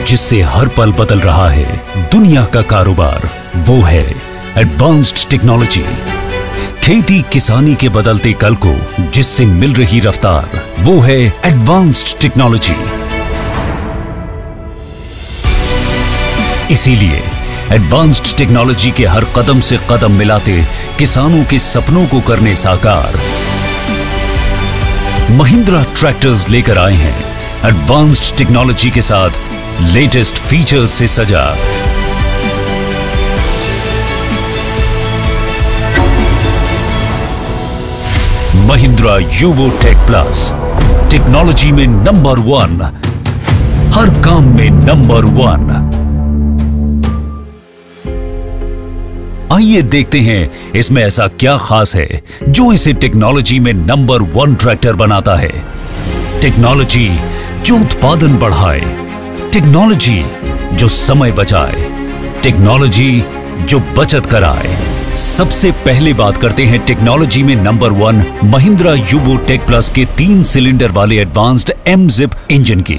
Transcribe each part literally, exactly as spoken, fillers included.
जिससे हर पल बदल रहा है दुनिया का कारोबार, वो है एडवांस्ड टेक्नोलॉजी। खेती किसानी के बदलते कल को जिससे मिल रही रफ्तार, वो है एडवांस्ड टेक्नोलॉजी। इसीलिए एडवांस्ड टेक्नोलॉजी के हर कदम से कदम मिलाते किसानों के सपनों को करने साकार, महिंद्रा ट्रैक्टर्स लेकर आए हैं एडवांस्ड टेक्नोलॉजी के साथ लेटेस्ट फीचर्स से सजा। Mahindra UVO tech plus, technology में नंबर वन, हर काम में नंबर वन। आइए देखते हैं इसमें ऐसा क्या खास है जो इसे टेक्नोलॉजी में नंबर वन ट्रैक्टर बनाता है। टेक्नोलॉजी जो उत्पादन बढ़ाए, टेक्नोलॉजी जो समय बचाए, टेक्नोलॉजी जो बचत कराए। सबसे पहले बात करते हैं टेक्नोलॉजी में number one Mahindra UVO tech plus के तीन सिलेंडर वाले एडवांस्ड एम-जिप इंजन की।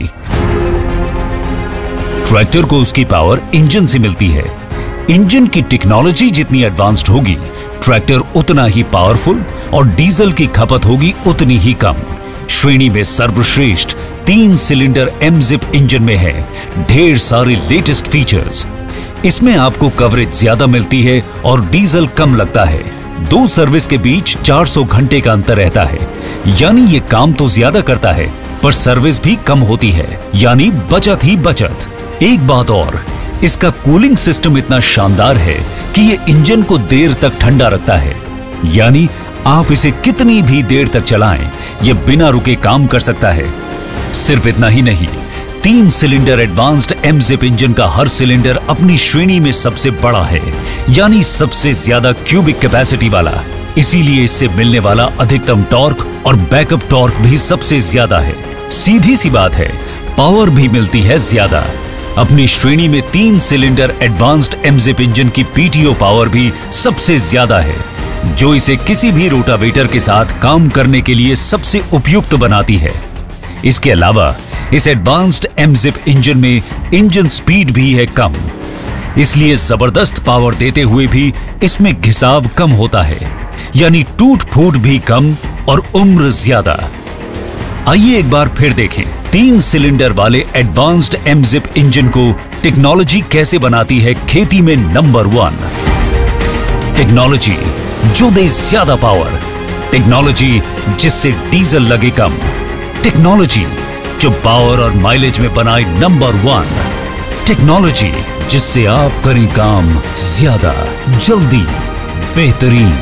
ट्रैक्टर को उसकी पावर इंजन से मिलती है। इंजन की टेक्नोलॉजी जितनी एडवांस्ड होगी, ट्रैक्टर उतना ही पावरफुल और डीजल की खपत होगी उतनी ही कम। श्रेणी में सर्वश्रेष्ठ तीन सिलेंडर एम-जिप इंजन में है ढेर सारे लेटेस्ट फीचर्स। इसमें आपको कवरेज ज्यादा मिलती है और डीजल कम लगता है। दो सर्विस के बीच चार सौ घंटे का अंतर रहता है, यानी ये काम तो ज्यादा करता है पर सर्विस भी कम होती है, यानी बचत ही बचत। एक बात और, इसका कूलिंग सिस्टम इतना शानदार है कि ये इंजन को देर तक ठंडा रखता है, यानी आप इसे कितनी भी देर तक चलाएं, ये बिना रुके काम कर सकता है। सिर्फ इतना ही नहीं, तीन सिलेंडर एडवांस्ड एम-जिप इंजन का हर सिलेंडर अपनी श्रेणी में सबसे बड़ा है, यानी सबसे ज्यादा क्यूबिक कैपेसिटी वाला। इसीलिए इससे मिलने वाला अधिकतम टॉर्क और बैकअप टॉर्क भी सबसे ज्यादा है। सीधी सी बात है, पावर भी मिलती है ज्यादा। अपनी श्रेणी में तीन सिलेंडर एडवांस्ड एम-जिप इंजन की पीटीओ पावर भी सबसे ज्यादा है, जो इसे किसी भी रोटावेटर के साथ काम करने के लिए सबसे उपयुक्त बनाती है। इसके अलावा इस एडवांस्ड एम-जिप इंजन में इंजन स्पीड भी है कम, इसलिए जबरदस्त पावर देते हुए भी इसमें घिसाव कम होता है, यानी टूट फूट भी कम और उम्र ज्यादा। आइए एक बार फिर देखें तीन सिलेंडर वाले एडवांस्ड एम-जिप इंजन को टेक्नोलॉजी कैसे बनाती है खेती में नंबर वन। टेक्नोलॉजी जो दे ज्यादा पावर, टेक्नोलॉजी जिससे डीजल लगे कम, टेक्नोलॉजी जो पावर और माइलेज में बनाए नंबर वन, टेक्नोलॉजी जिससे आप करें काम ज्यादा, जल्दी, बेहतरीन।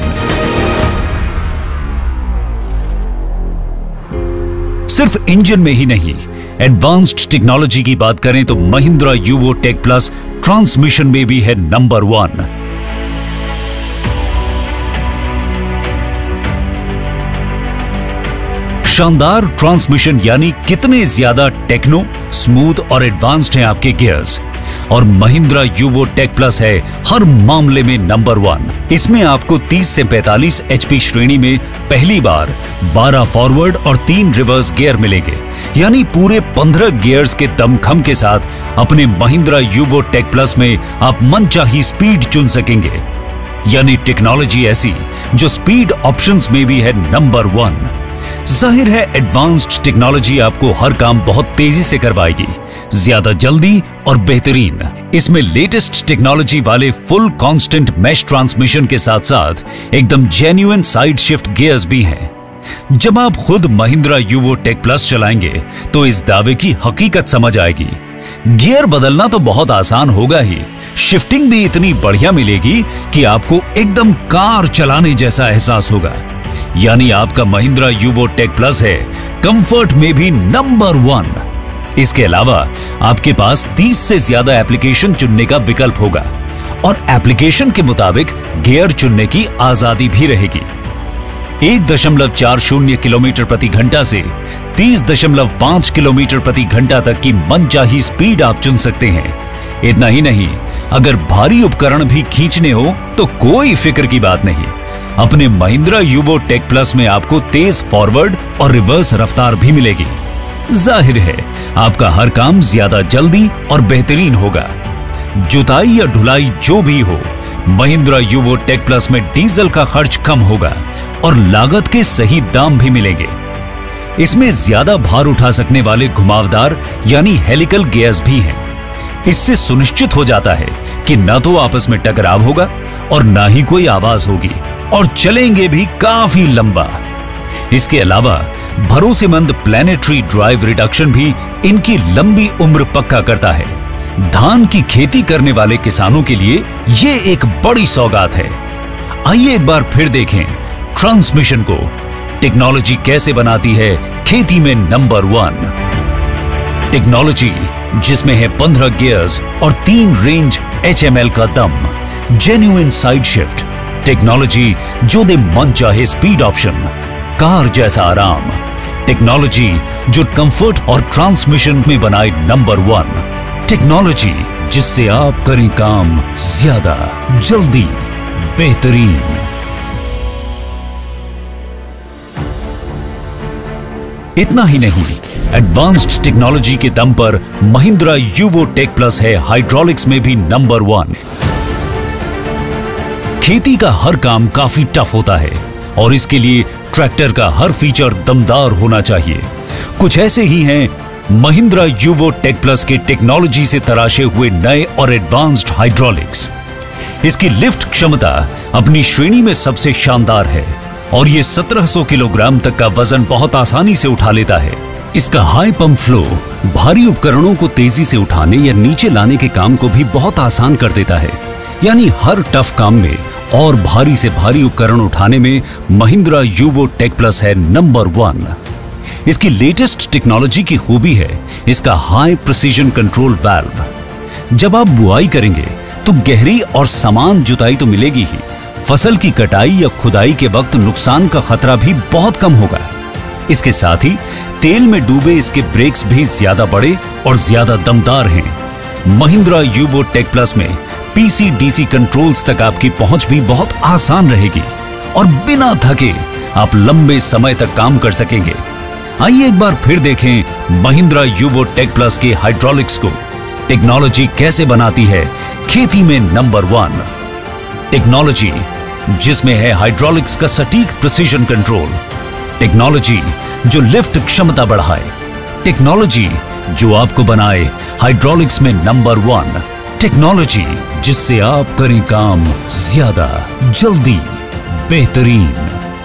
सिर्फ इंजन में ही नहीं, एडवांस्ड टेक्नोलॉजी की बात करें तो Mahindra UVO tech plus transmission में भी है नंबर वन। शानदार ट्रांसमिशन, यानी कितने ज्यादा टेक्नो, स्मूथ और एडवांस्ड हैं आपके गियर्स। और महिंद्रा यूवो टेक प्लस है हर मामले में नंबर वन। इसमें आपको तीस से पैंतालीस एचपी श्रेणी में पहली बार बारह फॉरवर्ड और तीन रिवर्स गियर मिलेंगे, यानी पूरे पंद्रह गियर्स के दमखम के साथ अपने महिंद्रा यूवो टेक प्लस में आप मनचाही स्पीड चुन सकेंगे। यानी टेक्नोलॉजी ऐसी जो स्पीड ऑप्शंस में भी है नंबर वन। जाहिर है एडवांस्ड टेक्नोलॉजी आपको हर काम बहुत तेजी से करवाएगी, ज्यादा जल्दी और बेहतरीन। इसमें लेटेस्ट टेक्नोलॉजी वाले फुल कांस्टेंट मैश ट्रांसमिशन के साथ साथ एकदम जेन्युइन साइड शिफ्ट गियर्स भी हैं। जब आप खुद महिंद्रा यूवो टेक प्लस चलाएंगे तो इस दावे की हकीकत समझ आएगी। गियर बदलना तो बहुत आसान होगा ही, शिफ्टिंग भी इतनी बढ़िया मिलेगी कि आपको एकदम कार चलाने जैसा एहसास होगा। यानी आपका महिंद्रा यूवो टेक प्लस है कंफर्ट में भी नंबर वन। इसके अलावा आपके पास तीस से ज्यादा एप्लीकेशन चुनने का विकल्प होगा और एप्लीकेशन के मुताबिक गियर चुनने की आजादी भी रहेगी। एक दशमलव चार शून्य किलोमीटर प्रति घंटा से तीस दशमलव पांच किलोमीटर प्रति घंटा तक की मनचाही स्पीड आप चुन सकते हैं। इतना ही नहीं, अगर भारी उपकरण भी खींचने हो तो कोई फिक्र की बात नहीं। अपने महिंद्रा यूवो टेक प्लस में आपको तेज फॉरवर्ड और रिवर्स रफ्तार भी मिलेगी। जाहिर है आपका हर काम ज्यादा जल्दी और बेहतरीन होगा। जुताई या ढुलाई जो भी हो, महिंद्रा यूवो टेक प्लस में डीजल का खर्च कम होगा और लागत के सही दाम भी मिलेंगे। इसमें ज्यादा भार उठा सकने वाले घुमावदार यानी हेलिकल गियर्स भी हैं। इससे सुनिश्चित हो जाता है कि न तो आपस में टकराव होगा और ना ही कोई आवाज होगी, और चलेंगे भी काफी लंबा। इसके अलावा भरोसेमंद प्लैनेटरी ड्राइव रिडक्शन भी इनकी लंबी उम्र पक्का करता है। धान की खेती करने वाले किसानों के लिए ये एक बड़ी सौगात है। आइए एक बार फिर देखें ट्रांसमिशन को। टेक्नोलॉजी कैसे बनाती है खेती में नंबर वन। टेक्नोलॉजी जिसमें है पंद्रह गियर्स और तीन रेंज एच एम एल का दम, जेन्युइन साइड शिफ्ट। टेक्नोलॉजी जो दे मन चाहे स्पीड ऑप्शन, कार जैसा आराम। टेक्नोलॉजी जो कंफर्ट और ट्रांसमिशन में बनाए नंबर वन। टेक्नोलॉजी जिससे आप करें काम ज्यादा जल्दी बेहतरीन। इतना ही नहीं, एडवांस्ड टेक्नोलॉजी के दम पर महिंद्रा यूवो टेक प्लस है हाइड्रोलिक्स में भी नंबर वन। खेती का हर काम काफी टफ होता है और इसके लिए ट्रैक्टर का हर फीचर दमदार होना चाहिए। कुछ ऐसे ही हैं महिंद्रा यूवो टेक प्लस के टेक्नोलॉजी से तराशे हुए नए और एडवांस्ड हाइड्रोलिक्स। इसकी लिफ्ट क्षमता अपनी श्रेणी में सबसे शानदार है और ये सत्रह सौ किलोग्राम तक का वजन बहुत आसानी से उठा लेता है। इसका हाई पंप फ्लो भारी उपकरणों को तेजी से उठाने या नीचे लाने के काम को भी बहुत आसान कर देता है। यानी हर टफ काम में और भारी से भारी उपकरण उठाने में महिंद्रा यूवो टेक प्लस है नंबर वन। इसकी लेटेस्ट टेक्नोलॉजी की खूबी है इसका हाई प्रिसीजन कंट्रोल वाल्व। जब आप बुआई करेंगे तो गहरी और समान जुताई तो मिलेगी ही, फसल की कटाई या खुदाई के वक्त नुकसान का खतरा भी बहुत कम होगा। इसके साथ ही तेल में डूबे इसके ब्रेक्स भी ज्यादा बड़े और ज्यादा दमदार हैं। महिंद्रा यूवो टेक प्लस में पीसी डीसी कंट्रोल्स तक आपकी पहुंच भी बहुत आसान रहेगी और बिना थके आप लंबे समय तक काम कर सकेंगे। आइए एक बार फिर देखें महिंद्रा यूवो टेक प्लस के हाइड्रोलिक्स को। टेक्नोलॉजी कैसे बनाती है खेती में नंबर वन। टेक्नोलॉजी जिसमें है हाइड्रोलिक्स का सटीक प्रिसीजन कंट्रोल। टेक्नोलॉजी जो लिफ्ट क्षमता बढ़ाए। टेक्नोलॉजी जो आपको बनाए हाइड्रोलिक्स में नंबर वन। टेक्नोलॉजी जिससे आप करें काम ज्यादा जल्दी बेहतरीन।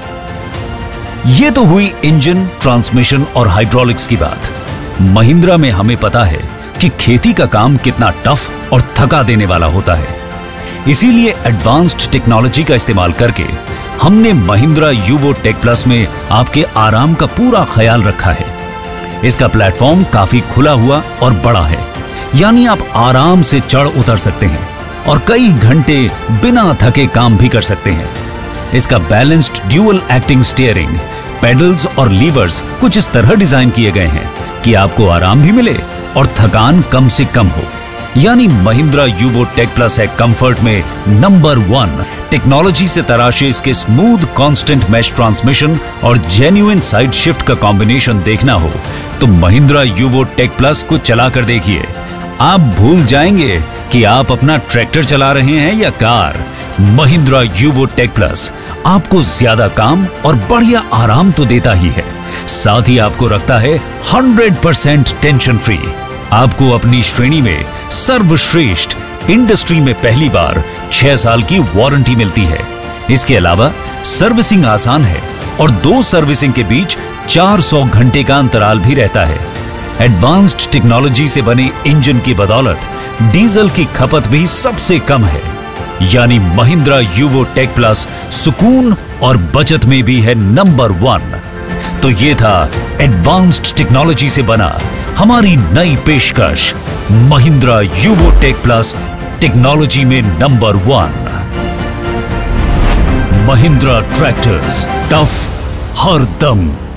ये तो हुई इंजन, ट्रांसमिशन और हाइड्रोलिक्स की बात। महिंद्रा में हमें पता है कि खेती का काम कितना टफ और थका देने वाला होता है। इसीलिए एडवांस्ड टेक्नोलॉजी का इस्तेमाल करके हमने महिंद्रा यूवो टेक प्लस में आपके आराम का पूरा ख्याल रखा है। इसका प्लेटफॉर्म काफी खुला हुआ और बड़ा है, यानी आप आराम से चढ़ उतर सकते हैं और कई घंटे बिना थके काम भी कर सकते हैं। इसका balanced dual acting steering, pedals और लीवर्स कुछ इस तरह डिजाइन किए गए हैं कि आपको आराम भी मिले और थकान कम से कम हो। यानी महिंद्रा यूवो टेक प्लस है कंफर्ट में नंबर वन। टेक्नोलॉजी से तराशे इसके स्मूथ कांस्टेंट मैश ट्रांसमिशन और जेन्युइन साइड शिफ्ट का कॉम्बिनेशन देखना हो तो महिंद्रा यूवो टेक प्लस को चला कर देखिए। आप भूल जाएंगे कि आप अपना ट्रैक्टर चला रहे हैं या car. Mahindra UVO tech plus आपको ज्यादा काम और बढ़िया आराम तो देता ही है, साथ ही आपको रखता है हंड्रेड परसेंट टेंशन फ्री। आपको अपनी श्रेणी में सर्वश्रेष्ठ इंडस्ट्री में पहली बार छह साल की वारंटी मिलती है। इसके अलावा सर्विसिंग आसान है और दो सर्विसिंग के बीच चार सौ घंटे का अंतराल भी रहता है। एडवांस्ड टेक्नोलॉजी से बने इंजन की बदौलत डीजल की खपत भी सबसे कम है। यानी महिंद्रा यूवो टेक प्लस सुकून और बचत में भी है नंबर वन। तो ये था एडवांस्ड टेक्नोलॉजी से बना हमारी नई पेशकश Mahindra UVO tech plus, technology में number one. Mahindra tractors, tough हर दम।